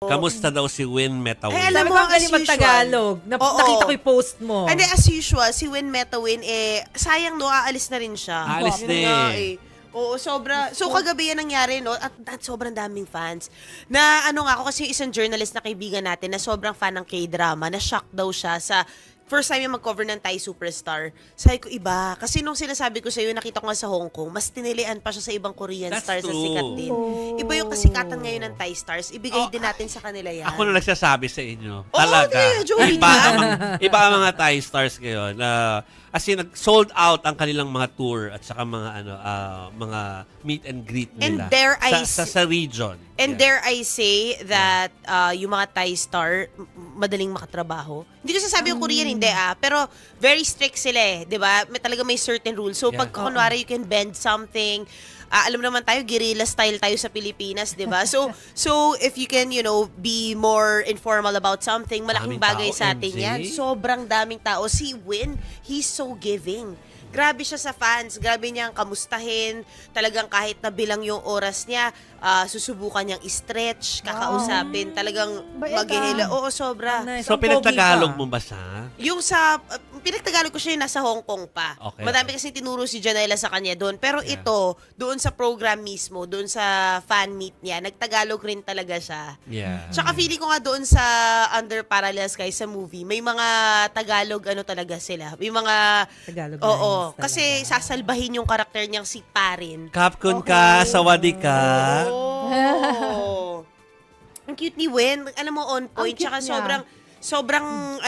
Kamusta daw si Win Metawin? Alam mo, ang galing mag-Tagalog. Nakita ko yung post mo. And as usual, si Win Metawin, sayang no, aalis na rin siya. Aalis din. Oo, sobra. So, kagabi yan nangyari, no? At sobrang daming fans. Na ako kasi isang journalist na kaibigan natin na sobrang fan ng K-drama, na-shock daw siya sa first time yung mag-cover ng Thai Superstar. Sabi ko, iba. Kasi nung sinasabi ko sa'yo, nakita ko nga sa Hong Kong, mas tinilian pa siya sa ibang Korean stars na sikat din. Iba yung kasikatan ngayon ng Thai stars. Ibigay din natin sa kanila yan. Ako na nagsasabi sa inyo. Talaga. Iba ang mga Thai stars ngayon. As in, sold out ang kanilang mga tour at saka mga meet and greet nila. And sa region. And dare I say that yung mga Thai star, madaling makatrabaho. Hindi ko sasabi yung Korean, hindi pero very strict sila di ba? May certain rules. So pag kunwari you can bend something, alam naman tayo, guerrilla style tayo sa Pilipinas, di ba? So if you can, be more informal about something, malaking bagay sa atin yan. Sobrang daming tao. Si Win, he's so giving. Grabe siya sa fans. Grabe niyang kamustahin. Talagang kahit na bilang yung oras niya, susubukan niyang i-stretch, kakausapin. Talagang maghihila. Oo, sobra. So, pinagtagalog mo ba siya? Yung sa, pinagtagalog ko siya yung nasa Hong Kong pa. Okay. Madami kasi tinuro si Janela sa kanya doon. Pero ito, doon sa program mismo, doon sa fan meet niya, nagtagalog rin talaga siya. Yeah. Tsaka feeling ko nga doon sa Under Parallel Skies sa movie, may mga Tagalog talaga sila. May mga Tagalog oo, kasi sasalbahin yung karakter niyang si Parin. Kapkun ka, sawadi ka. Oh. Ang cute ni Wen. Alam mo, on point. Tsaka sobrang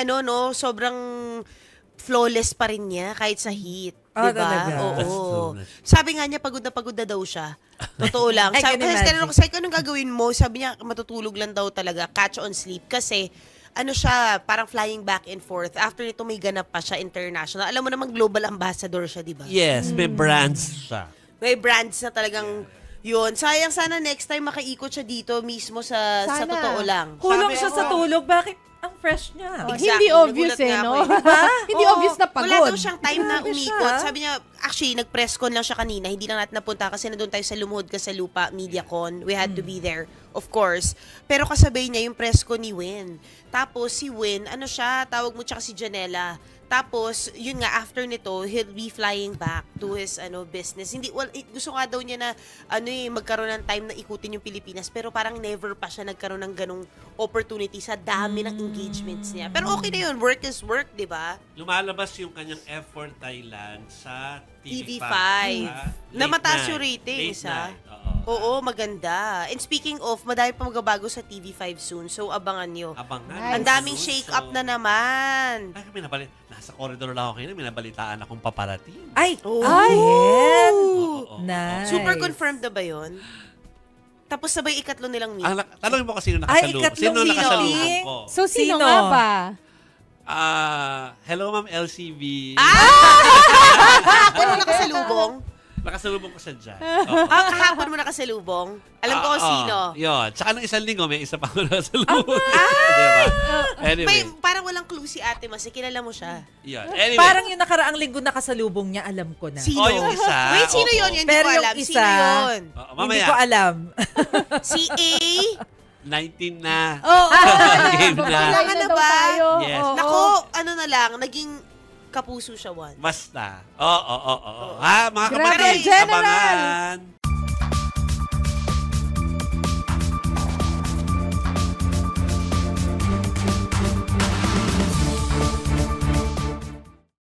flawless pa rin niya kahit sa heat. Diba? Talaga. Oo. Sabi nga niya, pagod na daw siya. Totoo lang. Sabi ko, anong gagawin mo? Sabi niya, matutulog lang daw talaga. Catch on sleep. Kasi, siya, parang flying back and forth. After nito, may ganap pa siya international. Alam mo naman, global ambassador siya, di ba? Yes, may brands siya. May brands na talagang yun. Sayang sana next time makaikot siya dito mismo sa totoo lang. Kulang siya sa tulog. Bakit? Ang fresh niya. Exactly. Hindi obvious no? Hindi obvious na pagod. Wala daw siyang time na umikot. Sabi niya, actually, nag-press con lang siya kanina. Hindi lang natin napunta kasi nandun tayo sa Lumuhod ka sa Lupa MediaCon. We had to be there, of course. Pero kasabay niya yung press con ni Win. Tapos si Win, tawag mo tsaka si Janela. Tapos, yun nga, after nito, he'll be flying back to his business. Gusto nga daw niya na magkaroon ng time na ikutin yung Pilipinas, pero parang never pa siya nagkaroon ng ganong opportunity sa dami ng engagements niya. Pero okay na yun, work is work, di ba? Lumalabas yung kanyang effort Thailand sa TV5. Na mataas yung ratings, Oo, maganda. And speaking of, madami pa magbabago sa TV5 soon, so abangan nyo. Ang daming shake-up na naman. Ay, nasa corridor lang ako kayo, minabalitaan akong paparating. Ay! Nice. Super confirmed na ba yun? Tapos sabay ikatlo nilang meet. Tanongin mo kasi sino nakasalubong. Sino nakasalubong ko? So, sino nga ba? Hello, Ma'am LCB. Kahapon mo nakasalubong? Nakasalubong ko siya dyan. Kahapon mo nakasalubong? Alam ko kung sino. Yun. Tsaka nung isang linggo, may isa pa ako nakasalubong. Diba? Anyway. Parang walang clue si Ate Mas. Kilala mo siya. Yun. Anyway. Parang yung nakaraang linggo nakasalubong niya, alam ko na. Sino? Yung isa. Wait, sino yun? Hindi ko alam. Yung isa, Sino yun? Hindi ko alam. Si A? 19 na. Game na. Kailangan na ba? Yes. Nako, naging kapuso siya once. Basta. Oo. Mga Grabe, kapatid, General! abangan.